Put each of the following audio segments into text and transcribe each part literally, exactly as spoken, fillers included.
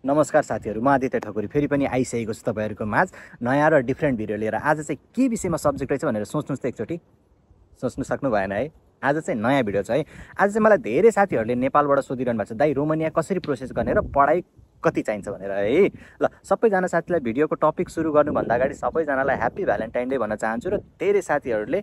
नमस्कार साथीहरु, म आदित्य थकुरी फेरि पनि आइसकेको छु तपाईहरुको माझ नयाँ र डिफरेन्ट भिडियो लिएर। आज चाहिँ के विषयमा सब्जेक्ट रहेछ भनेर सोच्नुस् त एकचोटी सोच्नु सक्नु भएन है। आज चाहिँ नयाँ भिडियो छ है। आज चाहिँ मलाई धेरै साथीहरुले नेपालबाट सोधिरहनु भएको छ, दाइ रोमानिया कसरी प्रोसेस गर्ने र पढाइ कति चाहिन्छ भनेर है। ल सबैजना साथीलाई भिडियोको टपिक सुरु गर्नुभन्दा अगाडि सबैजनालाई ह्यापी भ्यालेन्टाइन डे भन्न चाहन्छु र धेरै साथीहरुले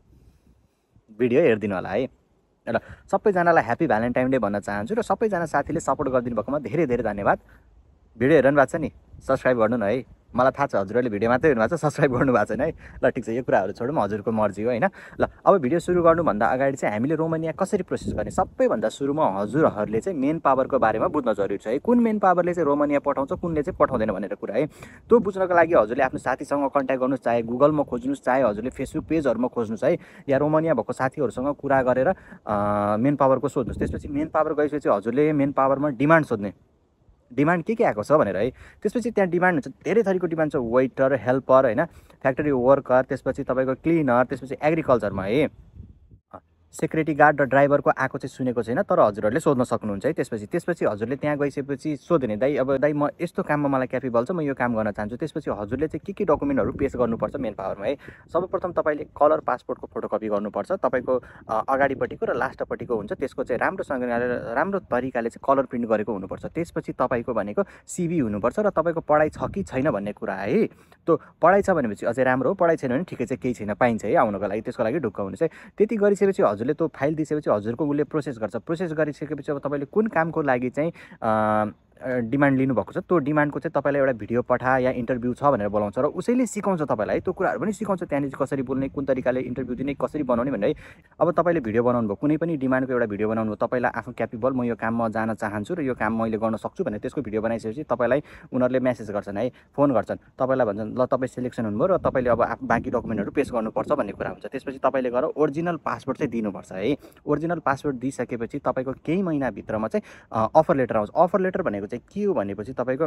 भिडियो हेर्दिनु होला है। र सबैजनालाई ह्यापी भ्यालेन्टाइन डे भन्न चाहन्छु र सबैजना साथीले सपोर्ट गरिदिनु भएकोमा धेरै धेरै धन्यवाद। भिडियो हेर्नु भएको छ नि, सब्स्क्राइब गर्नु न है। मलाई थाहा छ हजुरहरूले भिडियो मात्रै हेर्नु भएको छ, सब्स्क्राइब गर्नु भएको छैन है। ल ठिक छ, यो कुराहरू छोडौँ, हजुरको मर्जी हो हैन। ल अब भिडियो सुरु गर्नुभन्दा अगाडि चाहिँ हामीले रोमानिया कसरी प्रोसेस गर्ने सबैभन्दा सुरुमा हजुरहरूले चाहिँ मेन पावरको बारेमा बुझ्न जरुरी छ है। कुन मेन पावरले चाहिँ रोमानिया पठाउँछ, कुनले चाहिँ पठाउँदैन भनेर कुरा है। त्यो बुझ्नको लागि हजुरले आफ्नो साथीसँग कन्ट्याक्ट गर्नुस्, चाहे गुगलमा खोज्नुस्, चाहे हजुरले फेसबुक पेजहरुमा खोज्नुस् है, या रोमानिया भएको साथीहरुसँग कुरा गरेर मेन पावरको सोध्नुस्। त्यसपछि मेन पावर गएपछि हजुरले मेन पावरमा डिमान्ड सोध्ने, डिमान्ड के के आएको छ भनेर है। त्यसपछि त्यहाँ डिमान्ड हुन्छ, धेरै थरीको डिमान्ड छ, वेटर, हेल्पर हैन, फ्याक्ट्री वर्कर, त्यसपछि तपाईको क्लिनर, त्यसपछि एग्रिकल्चरमा है सेक्युरिटी गार्ड र ड्राइभरको आएको चाहिँ सुनेको छैन, तर हजुरहरूले सोध्न सक्नुहुन्छ है। त्यसपछि त्यसपछि हजुरले त्यहाँ गइसकेपछि सोध्ने, दाइ अब दाइ म यस्तो काममा मलाई क्यापेबल छ, म यो काम गर्न चाहन्छु। त्यसपछि हजुरले चाहिँ के के डकुमेन्टहरू पेश गर्नुपर्छ मेन पावरमा है। सर्वप्रथम तपाईले कलर पासपोर्टको फोटोकपी गर्नुपर्छ, तपाईको अगाडिपट्टिको र लास्टपट्टिको हुन्छ, त्यसको चाहिँ राम्रोसँग राम्रो तरिकाले चाहिँ कलर प्रिन्ट गरेको हुनुपर्छ। त्यसपछि तपाईको भनेको सिभी हुनुपर्छ र तपाईको पढाइ छ कि छैन भन्ने कुरा है। त्यो पढाइ छ भनेपछि अझै राम्रो हो, पढाइ छैन भने ठिकै चाहिँ केही छैन, पाइन्छ है आउनको लागि। त्यसको लागि ढुक्क हुनुहोस् है। त्यति गरिसकेपछि हजुरले त्यो फाइल दिइसकेपछि हजुरको उसले प्रोसेस गर्छ। प्रोसेस गरिसकेपछि अब तपाईँले कुन कामको लागि चाहिँ डिमान्ड लिनुभएको छ, त्यो डिमान्डको चाहिँ तपाईँलाई एउटा भिडियो पठा या इन्टरभ्यू छ भनेर बोलाउँछ र उसैले सिकाउँछ तपाईँलाई। त्यो कुराहरू पनि सिकाउँछ, त्यहाँनिर कसरी बोल्ने, कुन तरिकाले इन्टरभ्यू दिने, कसरी बनाउने भनेर है। अब तपाईँले भिडियो बनाउनु भयो, कुनै पनि डिमान्डको एउटा भिडियो बनाउनु भयो, तपाईँलाई आफू क्यापेबल, म यो काममा जान चाहन्छु र यो काम मैले गर्न सक्छु भनेर त्यसको भिडियो बनाइसकेपछि तपाईँलाई उनीहरूले मेसेज गर्छन् है, फोन गर्छन्, तपाईँलाई भन्छन् ल तपाईँ सेलेक्सन हुनुभयो र तपाईँले अब बाँकी डकुमेन्टहरू पेश गर्नुपर्छ भन्ने कुरा हुन्छ। त्यसपछि तपाईँले गएर ओरिजिनल पासपोर्ट चाहिँ दिनुपर्छ है। ओरिजिनल पासपोर्ट दिइसकेपछि तपाईँको केही महिनाभित्रमा चाहिँ अफर लेटर आउँछ। अफर लेटर भनेको चाहिँ के हो भनेपछि तपाईको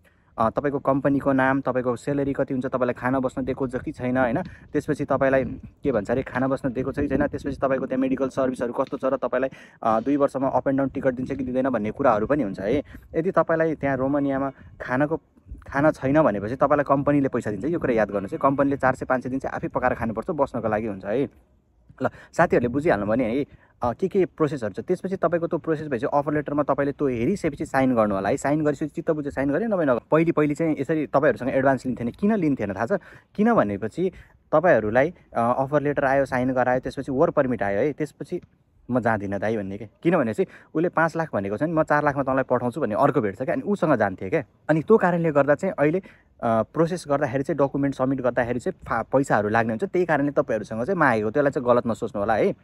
तपाईको कम्पनीको नाम, तपाईको सेलेरी कति हुन्छ, तपाईँलाई खाना बस्न दिएको छ कि छैन हैन, त्यसपछि तपाईँलाई के भन्छ अरे खाना बस्न दिएको छ कि छैन, त्यसपछि तपाईँको त्यहाँ मेडिकल सर्भिसहरू कस्तो छ र तपाईँलाई दुई वर्षमा अप एन्ड डाउन टिकट दिन्छ कि दिँदैन भन्ने कुराहरू पनि हुन्छ है। यदि तपाईँलाई त्यहाँ रोमानियामा खानाको खाना छैन भनेपछि तपाईँलाई कम्पनीले पैसा दिन्छ, यो कुरा याद गर्नुहोस् है। कम्पनीले चार सय पाँच सय दिन्छ, आफै पकाएर खानुपर्छ, बस्नको लागि हुन्छ है। ल साथीहरूले बुझिहाल्नु भने है के के प्रोसेसहरू छ। त्यसपछि तपाईँको त्यो प्रोसेस भएपछि अफर लेटरमा तपाईँले त्यो हेरिसकेपछि साइन गर्नु होला है। साइन गरेपछि चित्त बुझ्यो साइन गरेँ, नभए नभए पहिले पहिले चाहिँ यसरी तपाईँहरूसँग एडभान्स लिन्थेन। किन लिन्थेन थाहा छ? किन भनेपछि तपाईँहरूलाई अफर लेटर आयो, साइन गरायो, त्यसपछि वर्क परमिट आयो है, त्यसपछि म जाँदिनँ दाइ भन्ने के। किनभने चाहिँ उसले पाँच लाख भनेको छ नि, म चार लाखमा तँलाई पठाउँछु भन्ने अर्को भेट्छ क्या, अनि उसँग जान्थेँ क्या। अनि त्यो कारणले गर्दा चाहिँ अहिले प्रोसेस गर्दाखेरि चाहिँ डकुमेन्ट सबमिट गर्दाखेरि चाहिँ पैसाहरू लाग्ने हुन्छ। त्यही कारणले तपाईँहरूसँग चाहिँ मागेको, त्यसलाई चाहिँ गलत नसोच्नु होला है।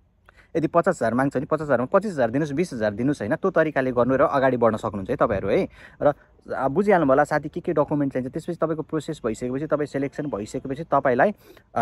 यदि पचास हजार माग्छ भने पचास हजारमा पच्चिस हजार दिनुहोस्, बिस हजार दिनुहोस् होइन, त्यो तरिकाले गर्नु र अगाडि बढ्न सक्नुहुन्छ है तपाईँहरू है। र बुझिहाल्नु होला साथी के के डकुमेन्ट चाहिन्छ। त्यसपछि तपाईँको प्रोसेस भइसकेपछि, तपाईँ सेलेक्सन भइसकेपछि तपाईँलाई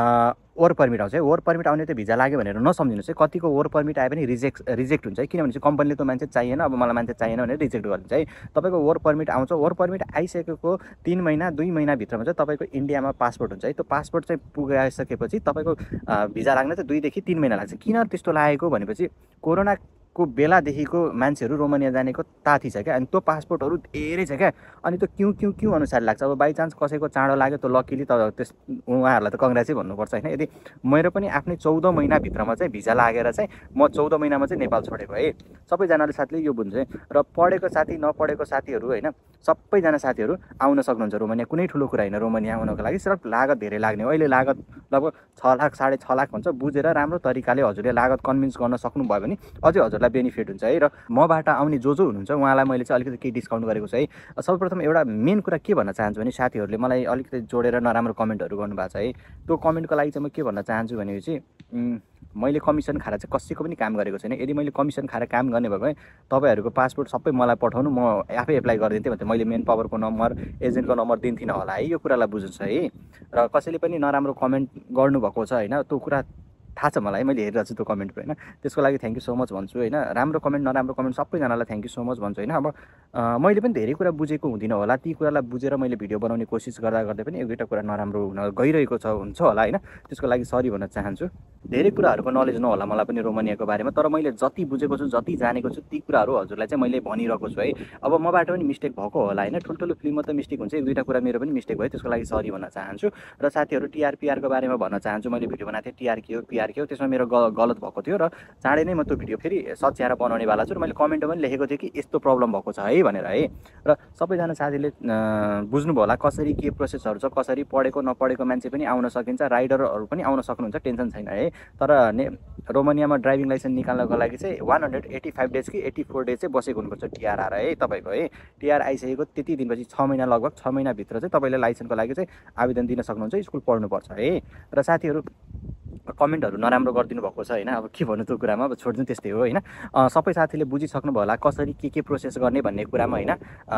वर्क परमिट आउँछ है। वर्क परमिट आउने त भिजा लाग्यो भनेर नसम्झिनुहोस् है। कतिको वर्क परमिट आए पनि रिजेक्ट रिजेक्ट हुन्छ है, किनभने चाहिँ कम्पनीले त मान्छे चाहिएन, अब मलाई मान्छे चाहिएन भनेर रिजेक्ट गरिदिन्छ है। तपाईँको वर्क परमिट आउँछ। वर्क परमिट आइसकेको तिन महिना दुई महिनाभित्रमा चाहिँ तपाईँको इन्डियामा पासपोर्ट हुन्छ है। त्यो पासपोर्ट चाहिँ पुगाइसकेपछि तपाईँको भिजा लाग्न चाहिँ दुईदेखि तिन महिना लाग्छ। किन त्यस्तो लागेको भनेपछि कोरोनाको बेलादेखिको मान्छेहरू रोमानिया जानेको ताती छ क्या, अनि त्यो पासपोर्टहरू धेरै छ क्या, अनि त्यो क्यु क्यु क्यु अनुसार लाग्छ। अब बाई चान्स कसैको चाँडो लाग्यो त लकिली त त्यस उहाँहरूलाई त कङ्ग्रेसै भन्नुपर्छ होइन। यदि मेरो पनि आफ्नै चौध महिनाभित्रमा चाहिँ भिजा लागेर चाहिँ म चौध महिनामा चाहिँ नेपाल छोडेको है। सबैजनाले साथीले यो बुझ्छ है। र पढेको साथी नपढेको साथीहरू होइन, सबैजना साथीहरू आउन सक्नुहुन्छ रोमानिया। कुनै ठुलो कुरा होइन रोमानिया आउनको लागि, सिर्फ लागत धेरै लाग्ने हो। अहिले लागत लगभग छ लाख साढे छ लाख हुन्छ। बुझेर राम्रो तरिकाले हजुरले लागत कन्भिन्स गर्न सक्नुभयो भने अझै हजुरलाई बेनिफिट हुन्छ है। र मबाट आउने जो जो हुनुहुन्छ उहाँलाई मैले चाहिँ अलिकति केही डिस्काउन्ट गरेको छु है। सर्वप्रथम एउटा मेन कुरा के भन्न चाहन्छु भने साथीहरूले मलाई अलिकति जोडेर नराम्रो कमेन्टहरू गर्नुभएको छ है। त्यो कमेन्टको लागि चाहिँ म के भन्न चाहन्छु भनेपछि मैले कमिसन खाएर चाहिँ कसैको पनि काम गरेको छैन। यदि मैले कमिसन खाएर काम गर्ने भएको भए तपाईँहरूको पासपोर्ट सबै मलाई पठाउनु, म आफै एप्लाई गरिदिन्थेँ भने मैले मेन पावरको नम्बर, एजेन्टको नम्बर दिन्थिनँ होला है। यो कुरालाई बुझ्नुहोस् है। र कसैले पनि नराम्रो कमेन्ट गर्नुभएको छ होइन, त्यो कुरा थाहा छ मलाई, मैले हेरिरहेको छु त्यो कमेन्ट होइन। त्यसको लागि थ्याङ्क यू सो मच भन्छु होइन। राम्रो कमेन्ट नराम्रो कमेन्ट सबैजनालाई थ्याङ्क यू सो मच भन्छु होइन। अब मैले पनि धेरै कुरा बुझेको हुँदिनँ होला, ती कुरालाई बुझेर मैले भिडियो बनाउने कोसिस गर्दा गर्दै पनि एक दुईवटा कुरा नराम्रो हुन गइरहेको छ हुन्छ होला होइन। त्यसको लागि सरी भन्न चाहन्छु। धेरै कुराहरूको नलेज नहोला मलाई पनि रोमानियाको बारेमा, तर मैले जति बुझेको छु जति जानेको छु ती कुराहरू हजुरलाई चाहिँ मैले भनिरहेको छु है। अब मबाट पनि मिस्टेक भएको होला होइन, ठुल्ठुलो फिल्ममा त मिस्टेक हुन्छ, एक दुईवटा कुरा मेरो पनि मिस्टेक भयो, त्यसको लागि सरी भन्न चाहन्छु। र साथीहरू टिआरपिआरको बारेमा भन्न चाहन्छु, मैले भिडियो बनाएको थिएँ टिआर के हो पिआर के हो, त्यसमा मेरो गलत भएको थियो र चाँडै नै म त्यो भिडियो फेरि सच्याएर बनाउनेवाला छु। र मैले कमेन्टमा पनि लेखेको थिएँ कि यस्तो प्रब्लम भएको छ है भनेर है। र सबैजना साथीले बुझ्नुभयो होला कसरी के प्रोसेसहरू छ, कसरी पढेको नपढेको मान्छे पनि आउन सकिन्छ, राइडरहरू पनि आउन सक्नुहुन्छ, टेन्सन छैन है। तर ने रोमानियामा ड्राइभिङ लाइसेन्स निकाल्नको लागि चाहिँ one hundred eighty five days कि एट्टी फोर डेज चाहिँ बसेको हुनुपर्छ टिआरआर है तपाईँको है। टिआर आइसकेको त्यति दिनपछि छ महिना लगभग छ महिनाभित्र चाहिँ तपाईँले लाइसेन्सको लागि चाहिँ आवेदन दिन सक्नुहुन्छ, स्कुल पढ्नुपर्छ है। र साथीहरू कमेन्टहरू नराम्रो गरिदिनु भएको छ होइन, अब के भन्नु त्यो कुरामा, अब छोडिदिनु त्यस्तै हो होइन। सबै साथीले बुझिसक्नुभयो होला कसरी के के प्रोसेस गर्ने भन्ने कुरामा होइन।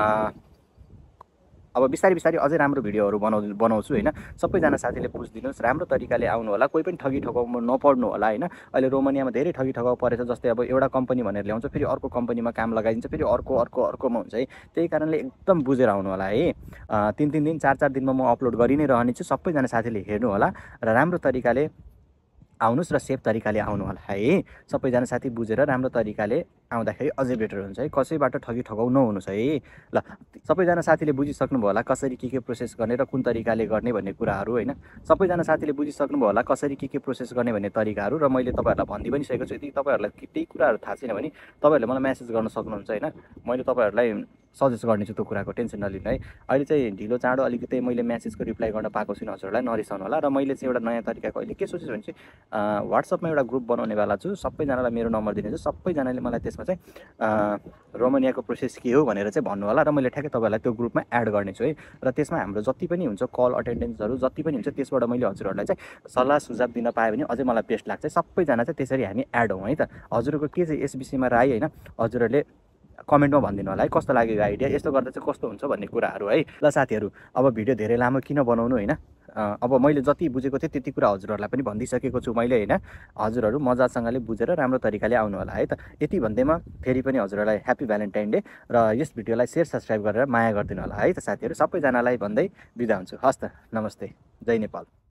अब बिस्तारै बिस्तारै अझै राम्रो भिडियोहरू बनाउ बनाउँछु होइन। सबैजना साथीले बुझिदिनुहोस्, राम्रो तरिकाले आउनु होला, कोही पनि ठगी ठगाउमा नपर्नु होला होइन। अहिले रोमानियामा धेरै ठगी ठगाउ परेछ, जस्तै अब एउटा कम्पनी भनेर ल्याउँछ, फेरि अर्को कम्पनीमा काम लगाइदिन्छ, फेरि अर्को अर्को अर्कोमा हुन्छ है। त्यही कारणले एकदम बुझेर आउनु होला है। तिन तिन दिन चार चार दिनमा म अपलोड गरि नै रहनेछु, सबैजना साथीले हेर्नु होला र राम्रो तरिकाले आउनुहोस् र सेफ तरिकाले आउनु होला है। सबैजना साथी बुझेर राम्रो तरिकाले आउँदाखेरि अझै बेटर हुन्छ है, कसैबाट ठगी ठगाउ नहुनुहोस् है ल। सबैजना साथीले बुझिसक्नुभयो होला कसरी के के प्रोसेस गर्ने र कुन तरिकाले गर्ने भन्ने कुराहरू होइन। सबैजना साथीले बुझिसक्नुभयो होला कसरी के के प्रोसेस गर्ने भन्ने तरिकाहरू, र मैले तपाईँहरूलाई भनिदिइ पनि सकेको छु। यदि तपाईँहरूलाई केही कुराहरू थाहा छैन भने तपाईँहरूले मलाई म्यासेज गर्न सक्नुहुन्छ होइन, मैले तपाईँहरूलाई सजेस्ट गर्नेछु त्यो कुराको, टेन्सन नलिनु है। अहिले चाहिँ ढिलो चाँडो अलिकति मैले म्यासेजको रिप्लाई गर्न पाएको छुइनँ हजुरहरूलाई, नरिसाउनु होला। र मैले चाहिँ एउटा नयाँ तरिकाको अहिले के सोचेछु भने चाहिँ वाट्सएपमा एउटा ग्रुप बनाउनेवाला छु, सबैजनालाई मेरो नम्बर दिनेछु, सबैजनाले मलाई त्यसमा चाहिँ रोमानियाको प्रोसेस के हो भनेर चाहिँ भन्नु होला, र मैले ठ्याक्कै तपाईँहरूलाई त्यो ग्रुपमा एड गर्नेछु है। र त्यसमा हाम्रो जति पनि हुन्छ कल अटेन्डेन्सहरू जति पनि हुन्छ त्यसबाट मैले हजुरहरूलाई चाहिँ सल्लाह सुझाव दिन पाएँ भने अझै मलाई बेस्ट लाग्छ। सबैजना चाहिँ त्यसरी हामी एड हौँ है त। हजुरको के चाहिँ यस विषयमा राय होइन हजुरहरूले कमेन्टमा भनिदिनु होला है, कस्तो लागेको आइडिया, यस्तो गर्दा चाहिँ कस्तो हुन्छ भन्ने कुराहरू है। ल साथीहरू अब भिडियो धेरै लामो किन बनाउनु होइन, अब मैले जति बुझेको थिएँ त्यति कुरा हजुरहरूलाई पनि भनिदिइसकेको छु मैले होइन। हजुरहरू मजासँगले बुझेर राम्रो तरिकाले आउनु होला है त। यति भन्दैमा फेरि पनि हजुरहरूलाई ह्याप्पी भ्यालेन्टाइन डे, र यस भिडियोलाई सेयर सब्सक्राइब गरेर माया गरिदिनु होला है त साथीहरू। सबैजनालाई भन्दै बिदा हुन्छु, हस् त, नमस्ते, जय नेपाल।